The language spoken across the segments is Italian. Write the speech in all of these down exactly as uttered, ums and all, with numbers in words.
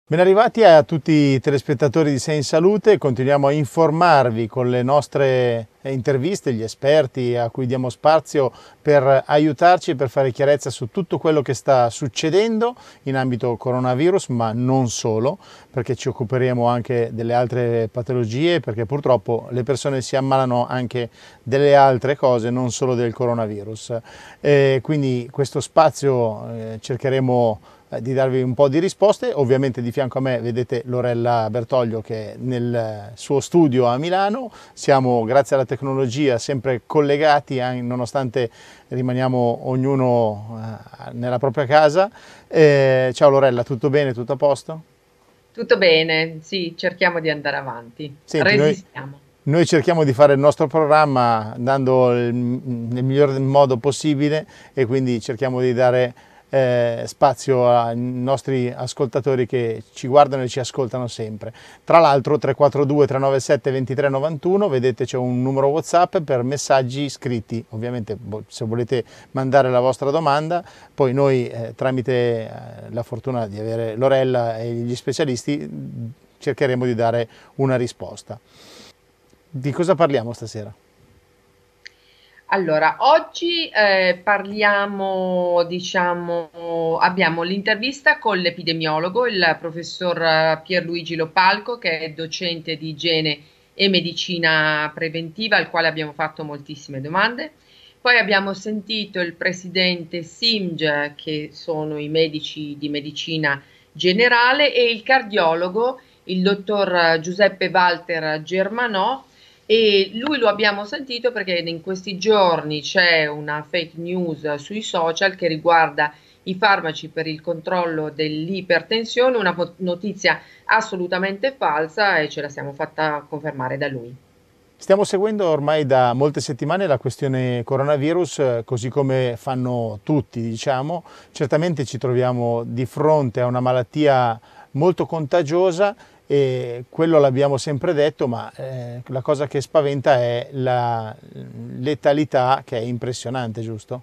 Ben arrivati a tutti i telespettatori di Sei in Salute, continuiamo a informarvi con le nostre interviste, gli esperti a cui diamo spazio per aiutarci e per fare chiarezza su tutto quello che sta succedendo in ambito coronavirus, ma non solo, perché ci occuperemo anche delle altre patologie, perché purtroppo le persone si ammalano anche delle altre cose, non solo del coronavirus. E quindi questo spazio eh, cercheremo di darvi un po' di risposte. Ovviamente di fianco a me vedete Lorella Bertoglio che è nel suo studio a Milano. Siamo, grazie alla tecnologia, sempre collegati nonostante rimaniamo ognuno nella propria casa. Eh, ciao Lorella, tutto bene? Tutto a posto? Tutto bene, sì, cerchiamo di andare avanti, Senti, noi, resistiamo. noi cerchiamo di fare il nostro programma andando il- nel miglior modo possibile e quindi cerchiamo di dare eh, spazio ai nostri ascoltatori che ci guardano e ci ascoltano sempre. Tra l'altro tre quattro due tre nove sette due tre nove uno, vedete c'è un numero WhatsApp per messaggi scritti, ovviamente se volete mandare la vostra domanda, poi noi eh, tramite eh, la fortuna di avere Lorella e gli specialisti cercheremo di dare una risposta. Di cosa parliamo stasera? Allora, oggi eh, parliamo, diciamo, abbiamo l'intervista con l'epidemiologo, il professor eh, Pierluigi Lopalco, che è docente di igiene e medicina preventiva, al quale abbiamo fatto moltissime domande. Poi abbiamo sentito il presidente SIMG, che sono i medici di medicina generale, e il cardiologo, il dottor Giuseppe Walter Germanò. E lui lo abbiamo sentito perché in questi giorni c'è una fake news sui social che riguarda i farmaci per il controllo dell'ipertensione, una notizia assolutamente falsa e ce la siamo fatta confermare da lui. Stiamo seguendo ormai da molte settimane la questione coronavirus, eh, così come fanno tutti, diciamo. Certamente ci troviamo di fronte a una malattia molto contagiosa e quello l'abbiamo sempre detto, ma eh, la cosa che spaventa è la letalità che è impressionante, giusto?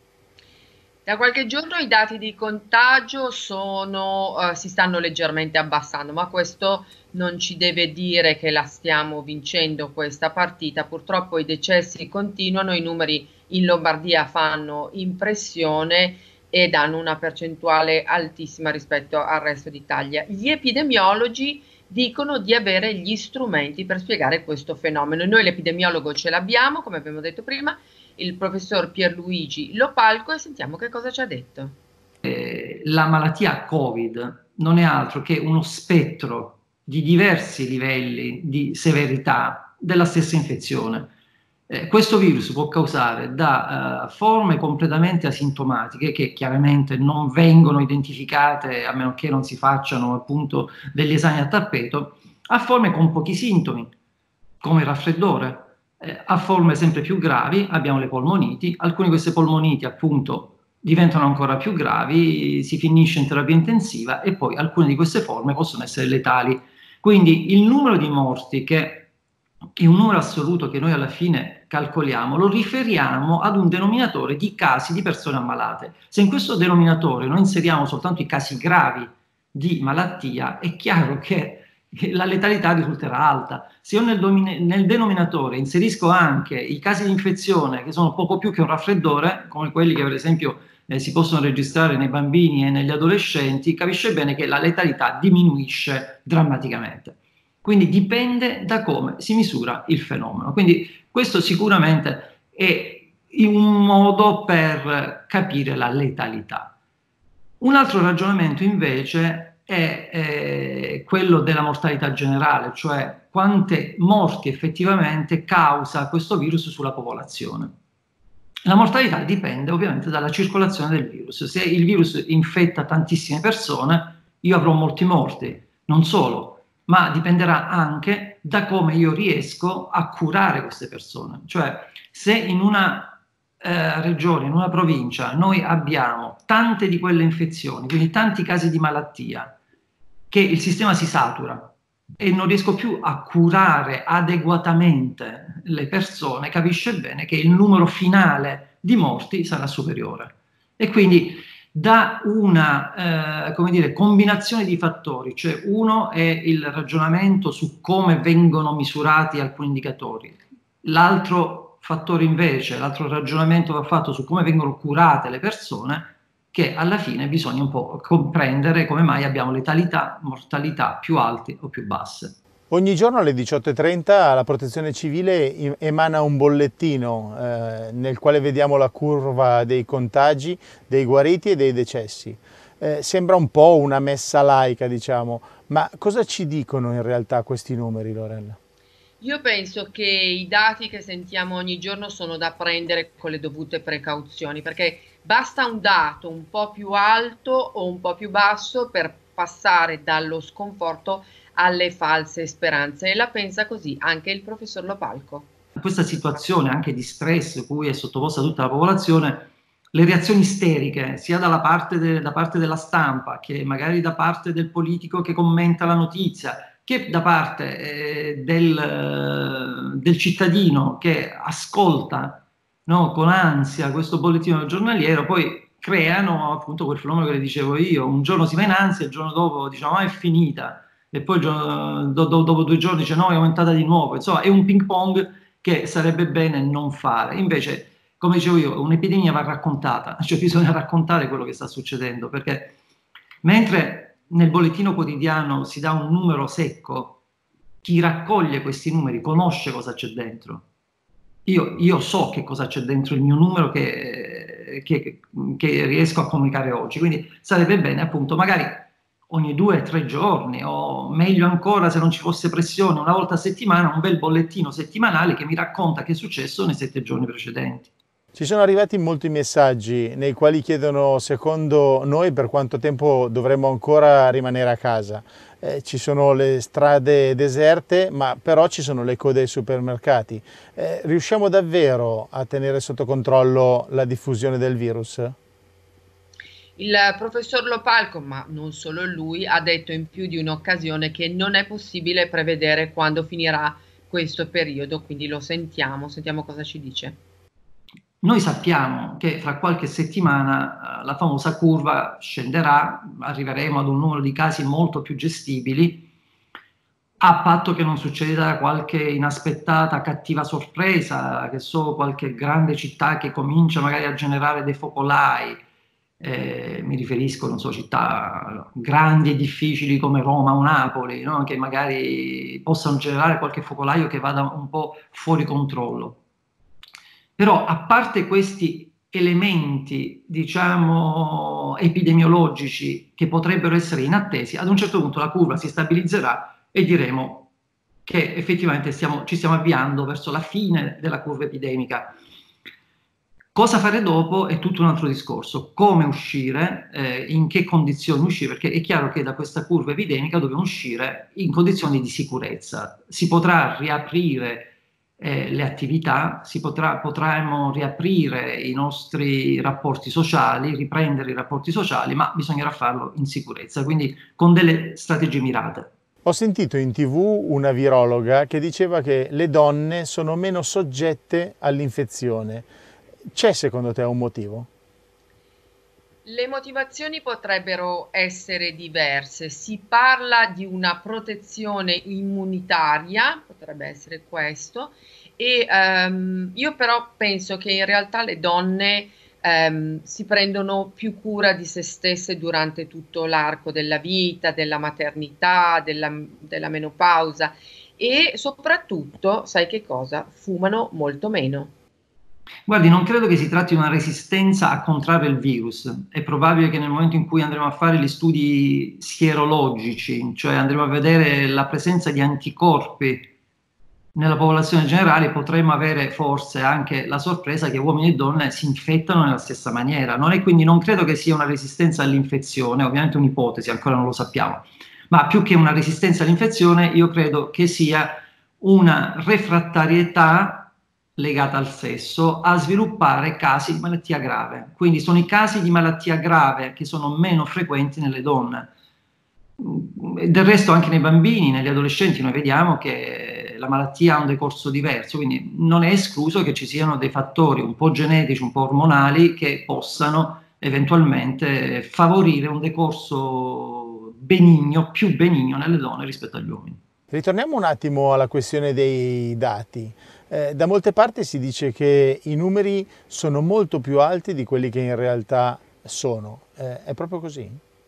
Da qualche giorno i dati di contagio sono, eh, si stanno leggermente abbassando, ma questo non ci deve dire che la stiamo vincendo questa partita. Purtroppo i decessi continuano, i numeri in Lombardia fanno impressione e danno una percentuale altissima rispetto al resto d'Italia. Gli epidemiologi dicono di avere gli strumenti per spiegare questo fenomeno. Noi l'epidemiologo ce l'abbiamo, come abbiamo detto prima, il professor Pierluigi Lopalco, e sentiamo che cosa ci ha detto. Eh, la malattia Covid non è altro che uno spettro di diversi livelli di severità della stessa infezione. Eh, questo virus può causare da eh, forme completamente asintomatiche che chiaramente non vengono identificate a meno che non si facciano appunto degli esami a tappeto, a forme con pochi sintomi, come il raffreddore, eh, a forme sempre più gravi abbiamo le polmoniti, alcune di queste polmoniti appunto diventano ancora più gravi, si finisce in terapia intensiva e poi alcune di queste forme possono essere letali. Quindi il numero di morti, che è un numero assoluto che noi alla fine calcoliamo, lo riferiamo ad un denominatore di casi di persone ammalate. Se in questo denominatore noi inseriamo soltanto i casi gravi di malattia, è chiaro che la letalità risulterà alta. Se io nel, nel denominatore inserisco anche i casi di infezione che sono poco più che un raffreddore, come quelli che per esempio eh, si possono registrare nei bambini e negli adolescenti, capisce bene che la letalità diminuisce drammaticamente. Quindi dipende da come si misura il fenomeno. Quindi questo sicuramente è un modo per capire la letalità. Un altro ragionamento invece è eh, quello della mortalità generale, cioè quante morti effettivamente causa questo virus sulla popolazione. La mortalità dipende ovviamente dalla circolazione del virus. Se il virus infetta tantissime persone, io avrò molti morti, non solo, ma dipenderà anche da come io riesco a curare queste persone. Cioè, se in una eh, regione, in una provincia, noi abbiamo tante di quelle infezioni, quindi tanti casi di malattia, che il sistema si satura e non riesco più a curare adeguatamente le persone, capisce bene che il numero finale di morti sarà superiore. E quindi da una eh, come dire, combinazione di fattori, cioè uno è il ragionamento su come vengono misurati alcuni indicatori, l'altro fattore invece, l'altro ragionamento va fatto su come vengono curate le persone, che alla fine bisogna un po' comprendere come mai abbiamo letalità, mortalità più alte o più basse. Ogni giorno alle diciotto e trenta la Protezione Civile emana un bollettino eh, nel quale vediamo la curva dei contagi, dei guariti e dei decessi. Eh, sembra un po' una messa laica, diciamo, ma cosa ci dicono in realtà questi numeri, Lorella? Io penso che i dati che sentiamo ogni giorno sono da prendere con le dovute precauzioni, perché basta un dato un po' più alto o un po' più basso per passare dallo sconforto alle false speranze, e la pensa così anche il professor Lopalco. In questa situazione anche di stress cui è sottoposta tutta la popolazione, le reazioni isteriche, sia dalla parte de, da parte della stampa, che magari da parte del politico che commenta la notizia, che da parte eh, del, del cittadino che ascolta, no, con ansia questo bollettino giornaliero, poi creano appunto quel fenomeno che le dicevo io: un giorno si va in ansia, il giorno dopo diciamo ah, è finita, e poi do, do, dopo due giorni dice no, è aumentata di nuovo. Insomma, è un ping pong che sarebbe bene non fare. Invece, come dicevo io, un'epidemia va raccontata, cioè bisogna raccontare quello che sta succedendo, perché mentre nel bollettino quotidiano si dà un numero secco, chi raccoglie questi numeri conosce cosa c'è dentro. Io, io so che cosa c'è dentro il mio numero che, che, che riesco a comunicare oggi, quindi sarebbe bene appunto magari ogni due o tre giorni, o meglio ancora se non ci fosse pressione, una volta a settimana, un bel bollettino settimanale che mi racconta che è successo nei sette giorni precedenti. Ci sono arrivati molti messaggi nei quali chiedono secondo noi per quanto tempo dovremmo ancora rimanere a casa. Eh, ci sono le strade deserte, ma però ci sono le code ai supermercati. Eh, riusciamo davvero a tenere sotto controllo la diffusione del virus? Il professor Lopalco, ma non solo lui, ha detto in più di un'occasione che non è possibile prevedere quando finirà questo periodo, quindi lo sentiamo, sentiamo cosa ci dice. Noi sappiamo che fra qualche settimana eh, la famosa curva scenderà, arriveremo ad un numero di casi molto più gestibili, a patto che non succeda qualche inaspettata cattiva sorpresa, che so, qualche grande città che comincia magari a generare dei focolai. Eh, mi riferisco, non so, città grandi e difficili come Roma o Napoli, no? Che magari possano generare qualche focolaio che vada un po' fuori controllo. Però a parte questi elementi, diciamo, epidemiologici che potrebbero essere inattesi, ad un certo punto la curva si stabilizzerà e diremo che effettivamente stiamo, ci stiamo avviando verso la fine della curva epidemica. Cosa fare dopo è tutto un altro discorso, come uscire, eh, in che condizioni uscire, perché è chiaro che da questa curva epidemica dobbiamo uscire in condizioni di sicurezza. Si potrà riaprire eh, le attività, si potrà, potremo riaprire i nostri rapporti sociali, riprendere i rapporti sociali, ma bisognerà farlo in sicurezza, quindi con delle strategie mirate. Ho sentito in tivù una virologa che diceva che le donne sono meno soggette all'infezione. C'è secondo te un motivo? Le motivazioni potrebbero essere diverse. Si parla di una protezione immunitaria, potrebbe essere questo, e um, io però penso che in realtà le donne um, si prendono più cura di se stesse durante tutto l'arco della vita, della maternità, della, della menopausa, e soprattutto, sai che cosa? Fumano molto meno. Guardi, non credo che si tratti di una resistenza a contrarre il virus. È probabile che nel momento in cui andremo a fare gli studi sierologici, cioè andremo a vedere la presenza di anticorpi nella popolazione generale, potremmo avere forse anche la sorpresa che uomini e donne si infettano nella stessa maniera. Non è, quindi non credo che sia una resistenza all'infezione, ovviamente un'ipotesi, ancora non lo sappiamo, ma più che una resistenza all'infezione io credo che sia una refrattarietà legata al sesso a sviluppare casi di malattia grave. Quindi sono i casi di malattia grave che sono meno frequenti nelle donne. Del resto anche nei bambini, negli adolescenti noi vediamo che la malattia ha un decorso diverso, quindi non è escluso che ci siano dei fattori un po' genetici, un po' ormonali che possano eventualmente favorire un decorso benigno, più benigno nelle donne rispetto agli uomini. Ritorniamo un attimo alla questione dei dati. Eh, da molte parti si dice che i numeri sono molto più alti di quelli che in realtà sono. Eh, è proprio così?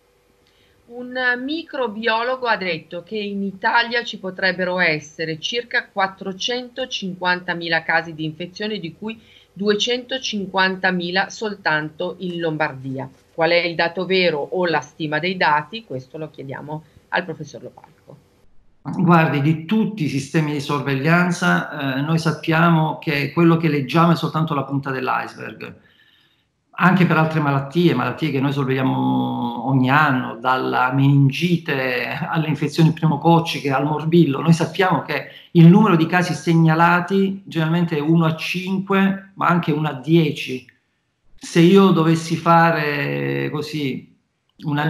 Un microbiologo ha detto che in Italia ci potrebbero essere circa quattrocentocinquantamila casi di infezione, di cui duecentocinquantamila soltanto in Lombardia. Qual è il dato vero o la stima dei dati? Questo lo chiediamo al professor Lopalco. Guardi, di tutti i sistemi di sorveglianza, eh, noi sappiamo che quello che leggiamo è soltanto la punta dell'iceberg. Anche per altre malattie, malattie che noi sorvegliamo ogni anno, dalla meningite alle infezioni pneumococciche al morbillo, noi sappiamo che il numero di casi segnalati generalmente è uno a cinque, ma anche uno a dieci. Se io dovessi fare così una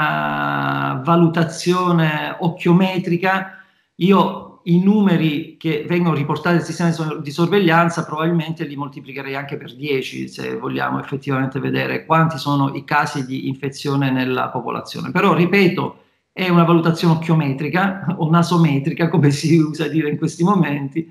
mia valutazione occhiometrica, io i numeri che vengono riportati dal sistema di sorveglianza probabilmente li moltiplicherei anche per dieci, se vogliamo effettivamente vedere quanti sono i casi di infezione nella popolazione. Però, ripeto, è una valutazione occhiometrica o nasometrica, come si usa dire in questi momenti,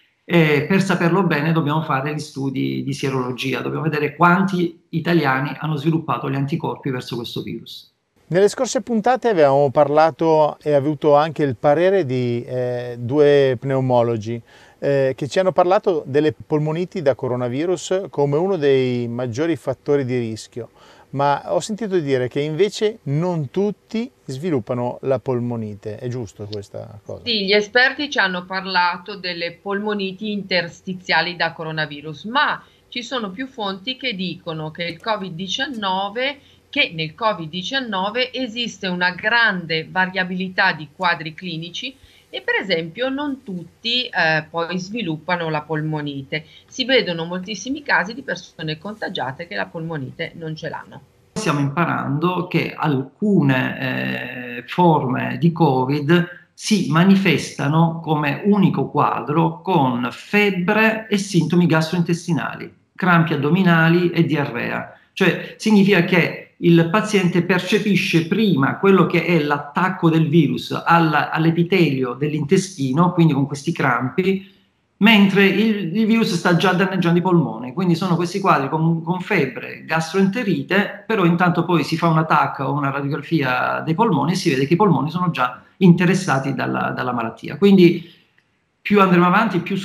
e per saperlo bene dobbiamo fare gli studi di sierologia, dobbiamo vedere quanti italiani hanno sviluppato gli anticorpi verso questo virus. Nelle scorse puntate avevamo parlato e avuto anche il parere di eh, due pneumologi eh, che ci hanno parlato delle polmoniti da coronavirus come uno dei maggiori fattori di rischio, ma ho sentito dire che invece non tutti sviluppano la polmonite. È giusto questa cosa? Sì, gli esperti ci hanno parlato delle polmoniti interstiziali da coronavirus, ma ci sono più fonti che dicono che il Covid diciannove che nel Covid diciannove esiste una grande variabilità di quadri clinici e per esempio non tutti eh, poi sviluppano la polmonite. Si vedono moltissimi casi di persone contagiate che la polmonite non ce l'hanno. Stiamo imparando che alcune eh, forme di Covid si manifestano come unico quadro con febbre e sintomi gastrointestinali, crampi addominali e diarrea. Cioè significa che il paziente percepisce prima quello che è l'attacco del virus all'epitelio dell'intestino, quindi con questi crampi, mentre il, il virus sta già danneggiando i polmoni. Quindi sono questi quadri con, con febbre, gastroenterite, però intanto poi si fa un attacco o una radiografia dei polmoni e si vede che i polmoni sono già interessati dalla, dalla malattia. Quindi più andremo avanti, più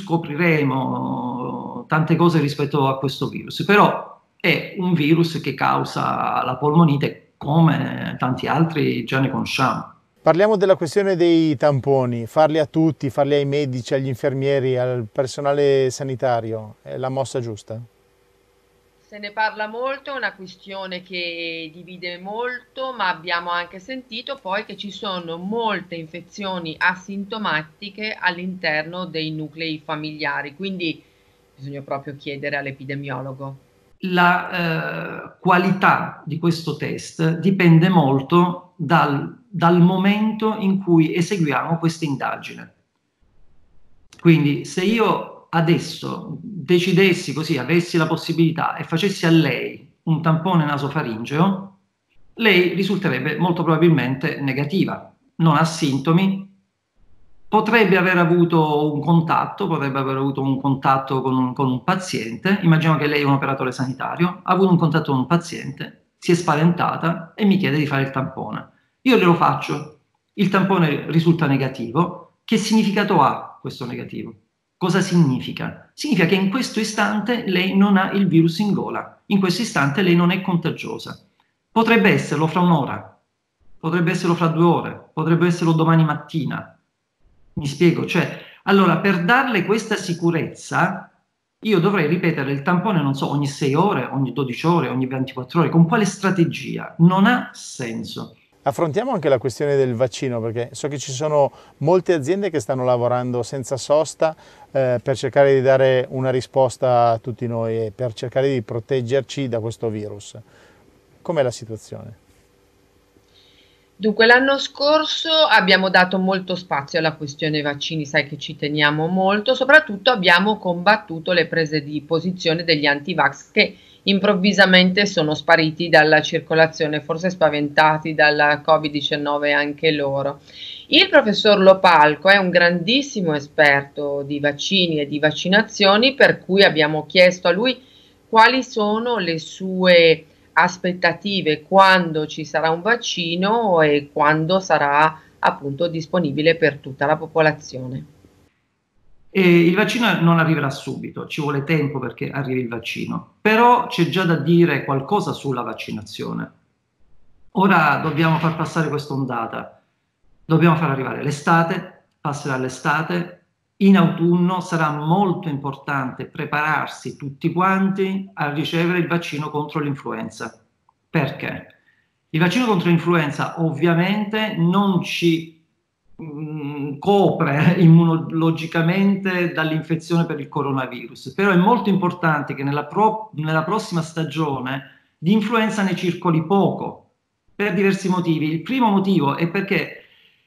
scopriremo tante cose rispetto a questo virus. Però è un virus che causa la polmonite come tanti altri già ne conosciamo. Parliamo della questione dei tamponi, farli a tutti, farli ai medici, agli infermieri, al personale sanitario, è la mossa giusta? Se ne parla molto, è una questione che divide molto, ma abbiamo anche sentito poi che ci sono molte infezioni asintomatiche all'interno dei nuclei familiari, quindi bisogna proprio chiedere all'epidemiologo. La eh, qualità di questo test dipende molto dal, dal momento in cui eseguiamo questa indagine. Quindi se io adesso decidessi così, avessi la possibilità e facessi a lei un tampone nasofaringeo, lei risulterebbe molto probabilmente negativa, non ha sintomi. Potrebbe aver avuto un contatto, potrebbe aver avuto un contatto con un, con un paziente, immaginiamo che lei è un operatore sanitario, ha avuto un contatto con un paziente, si è spaventata e mi chiede di fare il tampone. Io glielo faccio, il tampone risulta negativo, che significato ha questo negativo? Cosa significa? Significa che in questo istante lei non ha il virus in gola, in questo istante lei non è contagiosa. Potrebbe esserlo fra un'ora, potrebbe esserlo fra due ore, potrebbe esserlo domani mattina. Mi spiego, cioè, allora per darle questa sicurezza io dovrei ripetere il tampone, non so, ogni sei ore, ogni dodici ore, ogni ventiquattro ore, con quale strategia? Non ha senso. Affrontiamo anche la questione del vaccino, perché so che ci sono molte aziende che stanno lavorando senza sosta eh, per cercare di dare una risposta a tutti noi e per cercare di proteggerci da questo virus. Com'è la situazione? Dunque, l'anno scorso abbiamo dato molto spazio alla questione vaccini, sai che ci teniamo molto, soprattutto abbiamo combattuto le prese di posizione degli anti-vax che improvvisamente sono spariti dalla circolazione, forse spaventati dalla Covid diciannove anche loro. Il professor Lopalco è un grandissimo esperto di vaccini e di vaccinazioni, per cui abbiamo chiesto a lui quali sono le sue aspettative quando ci sarà un vaccino e quando sarà appunto disponibile per tutta la popolazione. E il vaccino non arriverà subito, ci vuole tempo perché arrivi il vaccino, però c'è già da dire qualcosa sulla vaccinazione. Ora dobbiamo far passare quest'ondata, dobbiamo far arrivare l'estate, passerà l'estate, in autunno sarà molto importante prepararsi tutti quanti a ricevere il vaccino contro l'influenza. Perché? Il vaccino contro l'influenza ovviamente non ci mh, copre immunologicamente dall'infezione per il coronavirus, però è molto importante che nella, pro- nella prossima stagione di influenza ne circoli poco, per diversi motivi. Il primo motivo è perché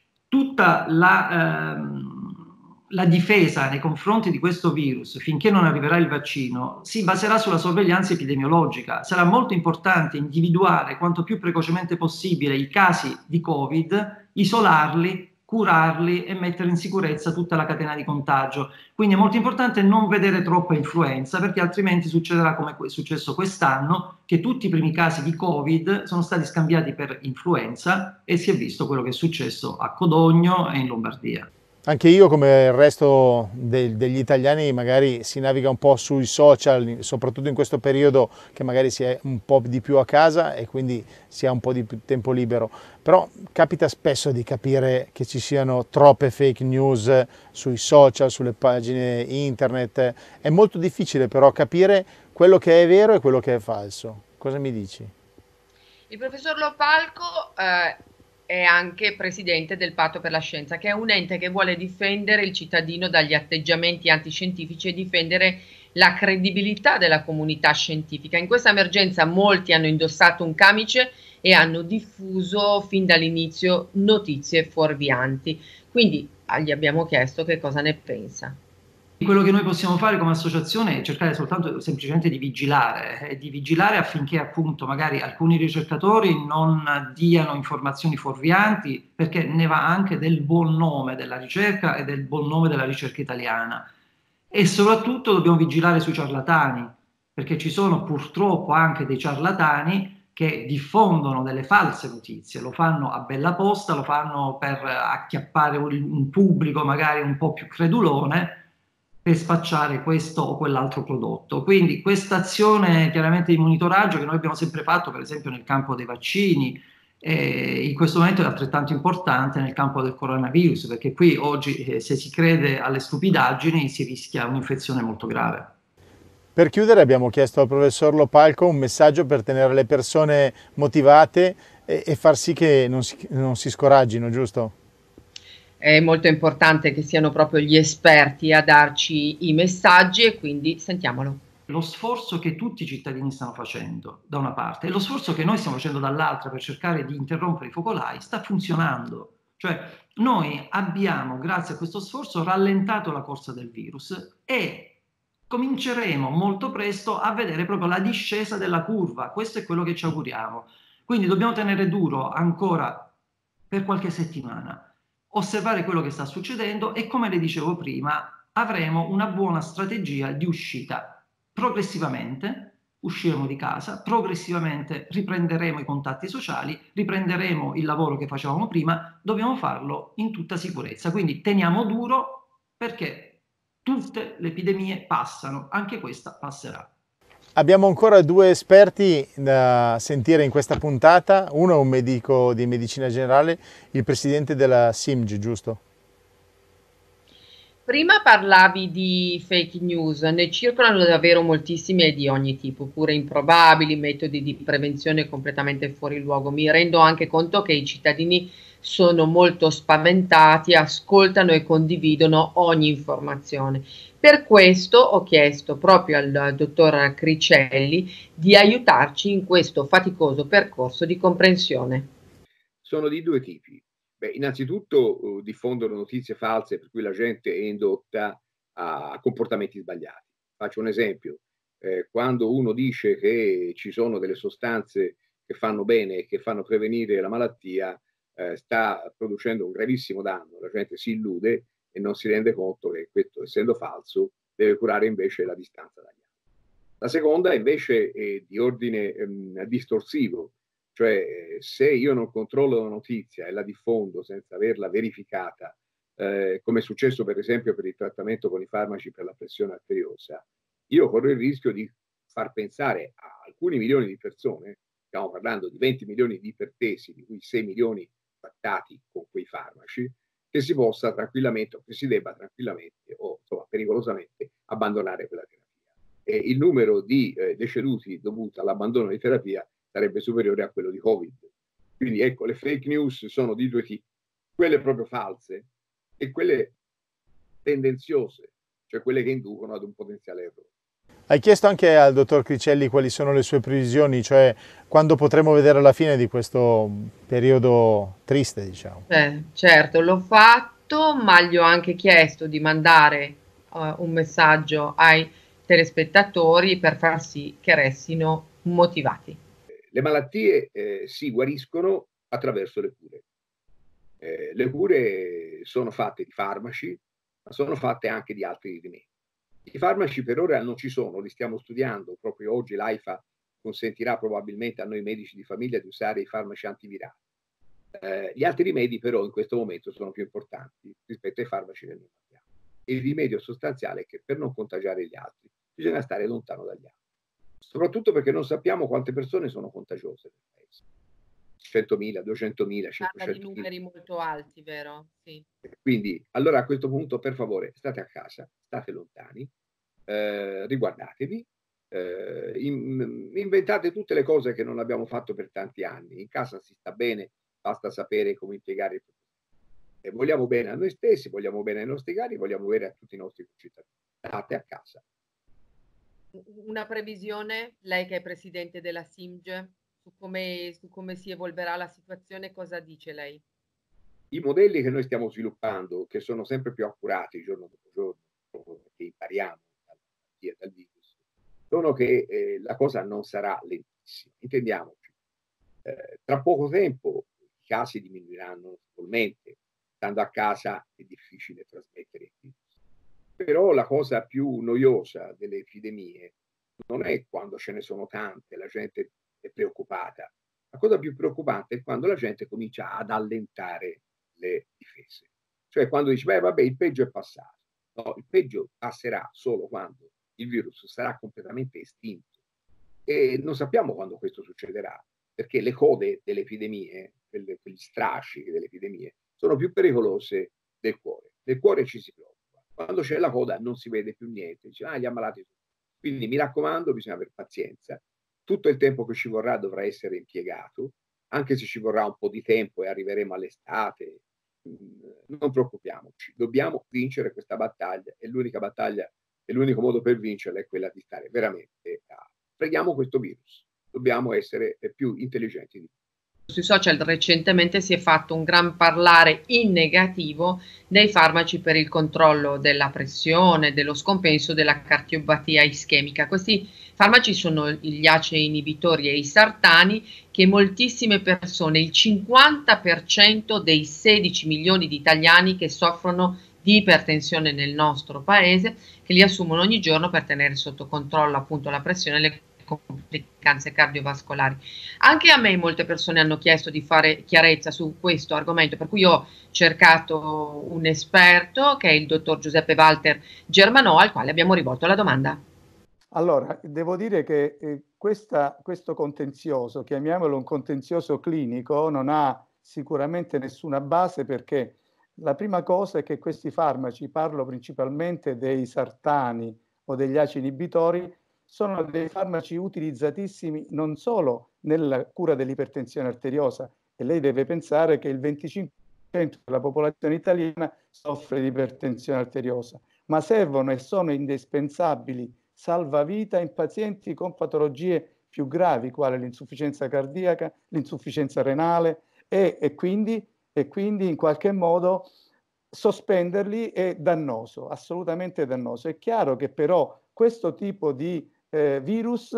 tutta la, ehm, la difesa nei confronti di questo virus, finché non arriverà il vaccino, si baserà sulla sorveglianza epidemiologica. Sarà molto importante individuare quanto più precocemente possibile i casi di Covid, isolarli, curarli e mettere in sicurezza tutta la catena di contagio. Quindi è molto importante non vedere troppa influenza, perché altrimenti succederà come è successo quest'anno, che tutti i primi casi di Covid sono stati scambiati per influenza e si è visto quello che è successo a Codogno e in Lombardia. Anche io, come il resto de- degli italiani, magari si naviga un po' sui social, soprattutto in questo periodo che magari si è un po' di più a casa e quindi si ha un po' di più tempo libero. Però capita spesso di capire che ci siano troppe fake news sui social, sulle pagine internet. È molto difficile però capire quello che è vero e quello che è falso. Cosa mi dici? Il professor Lopalco eh, è anche presidente del Patto per la Scienza, che è un ente che vuole difendere il cittadino dagli atteggiamenti antiscientifici e difendere la credibilità della comunità scientifica. In questa emergenza molti hanno indossato un camice e hanno diffuso fin dall'inizio notizie fuorvianti. Quindi ah, gli abbiamo chiesto che cosa ne pensa. Quello che noi possiamo fare come associazione è cercare soltanto semplicemente di vigilare, eh, di vigilare affinché appunto magari alcuni ricercatori non diano informazioni fuorvianti, perché ne va anche del buon nome della ricerca e del buon nome della ricerca italiana. E soprattutto dobbiamo vigilare sui ciarlatani, perché ci sono purtroppo anche dei ciarlatani che diffondono delle false notizie, lo fanno a bella posta, lo fanno per acchiappare un, un pubblico magari un po' più credulone, per spacciare questo o quell'altro prodotto. Quindi questa azione chiaramente di monitoraggio che noi abbiamo sempre fatto, per esempio nel campo dei vaccini, eh, in questo momento è altrettanto importante nel campo del coronavirus, perché qui oggi eh, se si crede alle stupidaggini si rischia un'infezione molto grave. Per chiudere abbiamo chiesto al professor Lopalco un messaggio per tenere le persone motivate e, e far sì che non si, non si scoraggino, giusto? È molto importante che siano proprio gli esperti a darci i messaggi e quindi sentiamolo. Lo sforzo che tutti i cittadini stanno facendo da una parte e lo sforzo che noi stiamo facendo dall'altra per cercare di interrompere i focolai sta funzionando. Cioè noi abbiamo, grazie a questo sforzo, rallentato la corsa del virus e cominceremo molto presto a vedere proprio la discesa della curva. Questo è quello che ci auguriamo. Quindi dobbiamo tenere duro ancora per qualche settimana, osservare quello che sta succedendo e, come le dicevo prima, avremo una buona strategia di uscita. Progressivamente usciremo di casa, progressivamente riprenderemo i contatti sociali, riprenderemo il lavoro che facevamo prima, dobbiamo farlo in tutta sicurezza. Quindi teniamo duro perché tutte le epidemie passano, anche questa passerà. Abbiamo ancora due esperti da sentire in questa puntata, uno è un medico di medicina generale, il presidente della S I M G, giusto? Prima parlavi di fake news, ne circolano davvero moltissime di ogni tipo, pure improbabili, metodi di prevenzione completamente fuori luogo. Mi rendo anche conto che i cittadini sono molto spaventati, ascoltano e condividono ogni informazione. Per questo ho chiesto proprio al dottor Cricelli di aiutarci in questo faticoso percorso di comprensione. Sono di due tipi. Beh, innanzitutto uh, diffondono notizie false per cui la gente è indotta a comportamenti sbagliati. Faccio un esempio. eh, quando uno dice che ci sono delle sostanze che fanno bene e che fanno prevenire la malattia, eh, sta producendo un gravissimo danno. La gente si illude e non si rende conto che questo, essendo falso, deve curare invece la distanza dagli altri. La seconda invece è di ordine ehm, distorsivo, cioè se io non controllo la notizia e la diffondo senza averla verificata, eh, come è successo per esempio per il trattamento con i farmaci per la pressione arteriosa, io corro il rischio di far pensare a alcuni milioni di persone, stiamo parlando di venti milioni di ipertesi, di cui sei milioni trattati con quei farmaci, che si possa tranquillamente o che si debba tranquillamente o insomma pericolosamente abbandonare quella terapia. E il numero di eh, deceduti dovuti all'abbandono di terapia sarebbe superiore a quello di Covid. Quindi ecco, le fake news sono di due tipi, quelle proprio false e quelle tendenziose, cioè quelle che inducono ad un potenziale errore. Hai chiesto anche al dottor Cricelli quali sono le sue previsioni, cioè quando potremo vedere la fine di questo periodo triste, diciamo. Eh, certo, l'ho fatto, ma gli ho anche chiesto di mandare uh, un messaggio ai telespettatori per far sì che restino motivati. Le malattie eh, si guariscono attraverso le cure. Eh, le cure sono fatte di farmaci, ma sono fatte anche di altri rimedi. I farmaci per ora non ci sono, li stiamo studiando. Proprio oggi l'AIFA consentirà probabilmente a noi medici di famiglia di usare i farmaci antivirali. Eh, gli altri rimedi però in questo momento sono più importanti rispetto ai farmaci che noi abbiamo. Il rimedio sostanziale è che per non contagiare gli altri bisogna stare lontano dagli altri. Soprattutto perché non sappiamo quante persone sono contagiose nel paese. centomila, duecentomila, cinquecentomila. Parla di numeri molto alti, vero? Sì. Quindi, allora a questo punto, per favore, state a casa, state lontani, eh, riguardatevi, eh, in, inventate tutte le cose che non abbiamo fatto per tanti anni. In casa si sta bene, basta sapere come impiegare il proprio tempo. E vogliamo bene a noi stessi, vogliamo bene ai nostri cari, vogliamo bene a tutti i nostri concittadini. State a casa. Una previsione, lei che è presidente della S I M G E, su come, su come si evolverà la situazione, cosa dice lei? I modelli che noi stiamo sviluppando, che sono sempre più accurati giorno dopo giorno, proprio perché impariamo dal, dal virus, sono che eh, la cosa non sarà lentissima. Intendiamoci, eh, tra poco tempo i casi diminuiranno notevolmente. Stando a casa è difficile trasmettere il virus. Però la cosa più noiosa delle epidemie non è quando ce ne sono tante, la gente è preoccupata. La cosa più preoccupante è quando la gente comincia ad allentare le difese. Cioè quando dici, beh vabbè, il peggio è passato. No, il peggio passerà solo quando il virus sarà completamente estinto. E non sappiamo quando questo succederà, perché le code delle epidemie, quelle, quegli strascichi delle epidemie, sono più pericolose del cuore. Del cuore ci si preoccupa. Quando c'è la coda non si vede più niente, dice, ah, gli ammalati sono. Quindi mi raccomando, bisogna avere pazienza. Tutto il tempo che ci vorrà dovrà essere impiegato, anche se ci vorrà un po' di tempo e arriveremo all'estate. Non preoccupiamoci, dobbiamo vincere questa battaglia e l'unica battaglia e l'unico modo per vincerla è quella di stare veramente a freghiamo questo virus, dobbiamo essere più intelligenti di più. Sui social recentemente si è fatto un gran parlare in negativo dei farmaci per il controllo della pressione, dello scompenso, della cardiopatia ischemica. Questi farmaci sono gli A C E inibitori e i sartani che moltissime persone, il cinquanta per cento dei sedici milioni di italiani che soffrono di ipertensione nel nostro paese, che li assumono ogni giorno per tenere sotto controllo appunto la pressione e le complicanze cardiovascolari. Anche a me molte persone hanno chiesto di fare chiarezza su questo argomento, per cui ho cercato un esperto che è il dottor Giuseppe Walter Germanò, al quale abbiamo rivolto la domanda. Allora, devo dire che eh, questa, questo contenzioso, chiamiamolo un contenzioso clinico, non ha sicuramente nessuna base, perché la prima cosa è che questi farmaci, parlo principalmente dei sartani o degli A C E inibitori, sono dei farmaci utilizzatissimi non solo nella cura dell'ipertensione arteriosa, e lei deve pensare che il venticinque per cento della popolazione italiana soffre di ipertensione arteriosa, ma servono e sono indispensabili salvavita in pazienti con patologie più gravi, quale l'insufficienza cardiaca, l'insufficienza renale, e, e, quindi, e quindi in qualche modo sospenderli è dannoso, assolutamente dannoso. È chiaro che però questo tipo di eh, virus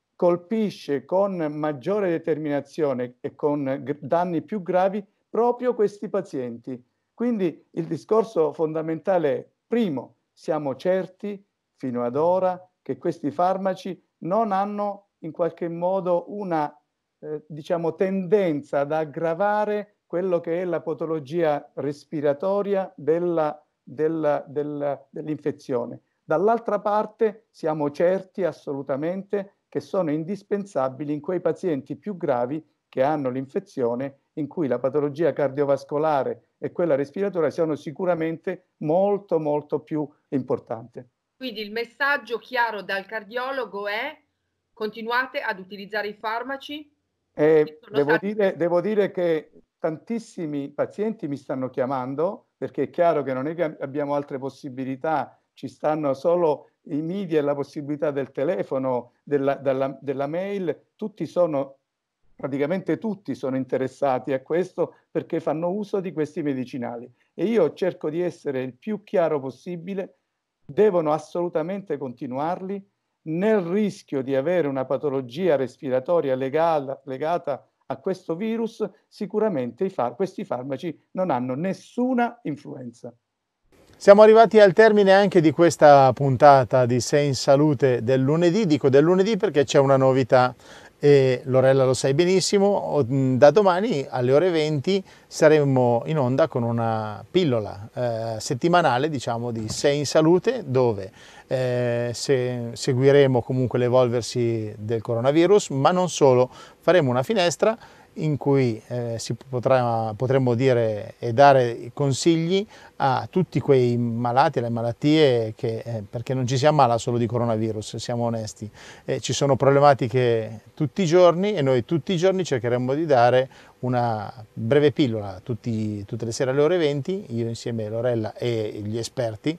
colpisce con maggiore determinazione e con danni più gravi proprio questi pazienti. Quindi il discorso fondamentale è, primo, siamo certi fino ad ora che questi farmaci non hanno in qualche modo una eh, diciamo, tendenza ad aggravare quello che è la patologia respiratoria della, della, della, dell'infezione. Dall'altra parte siamo certi assolutamente che sono indispensabili in quei pazienti più gravi che hanno l'infezione, in cui la patologia cardiovascolare e quella respiratoria sono sicuramente molto molto più importanti. Quindi il messaggio chiaro dal cardiologo è: continuate ad utilizzare i farmaci? Eh, devo, dire, devo dire che tantissimi pazienti mi stanno chiamando, perché è chiaro che non è che abbiamo altre possibilità, ci stanno solo i media e la possibilità del telefono, della, della, della mail, tutti sono, praticamente tutti sono interessati a questo perché fanno uso di questi medicinali. E io cerco di essere il più chiaro possibile, devono assolutamente continuarli, nel rischio di avere una patologia respiratoria legata, legata a questo virus, sicuramente i far- questi farmaci non hanno nessuna influenza. Siamo arrivati al termine anche di questa puntata di Sei in Salute del lunedì. Dico del lunedì perché c'è una novità e Lorella lo sai benissimo. Da domani alle ore venti saremo in onda con una pillola eh, settimanale, diciamo, di Sei in Salute, dove eh, se, seguiremo comunque l'evolversi del coronavirus, ma non solo, faremo una finestra in cui eh, si potrà, potremmo dire e dare consigli a tutti quei malati, alle malattie, che, eh, perché non ci si ammala solo di coronavirus, siamo onesti, eh, ci sono problematiche tutti i giorni e noi tutti i giorni cercheremo di dare una breve pillola tutti, tutte le sere alle ore venti, io insieme a Lorella e gli esperti,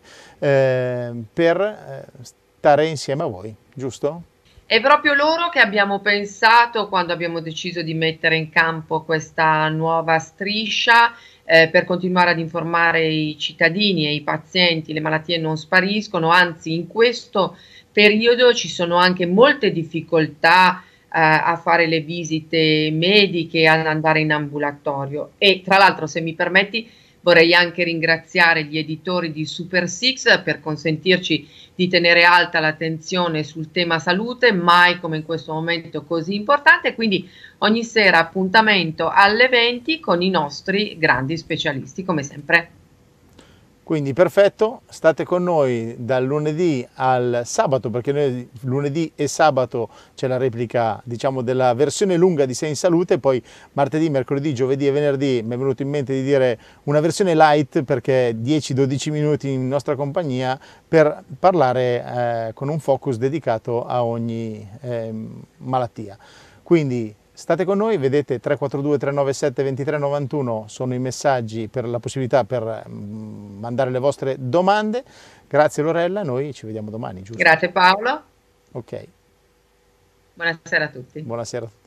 eh, per stare insieme a voi, giusto? È proprio loro che abbiamo pensato quando abbiamo deciso di mettere in campo questa nuova striscia eh, per continuare ad informare i cittadini e i pazienti. Le malattie non spariscono, anzi in questo periodo ci sono anche molte difficoltà eh, a fare le visite mediche, ad andare in ambulatorio. E tra l'altro, se mi permetti, vorrei anche ringraziare gli editori di Super Six per consentirci di tenere alta l'attenzione sul tema salute, mai come in questo momento così importante. Quindi ogni sera appuntamento alle venti con i nostri grandi specialisti, come sempre. Quindi perfetto, state con noi dal lunedì al sabato, perché noi lunedì e sabato c'è la replica, diciamo, della versione lunga di Sei in Salute, poi martedì, mercoledì, giovedì e venerdì mi è venuto in mente di dire una versione light, perché dieci dodici minuti in nostra compagnia per parlare eh, con un focus dedicato a ogni eh, malattia. Quindi state con noi, vedete tre quattro due tre nove sette due tre nove uno sono i messaggi per la possibilità per mandare le vostre domande. Grazie Lorella, noi ci vediamo domani, giusto? Grazie Paolo. Ok. Buonasera a tutti. Buonasera.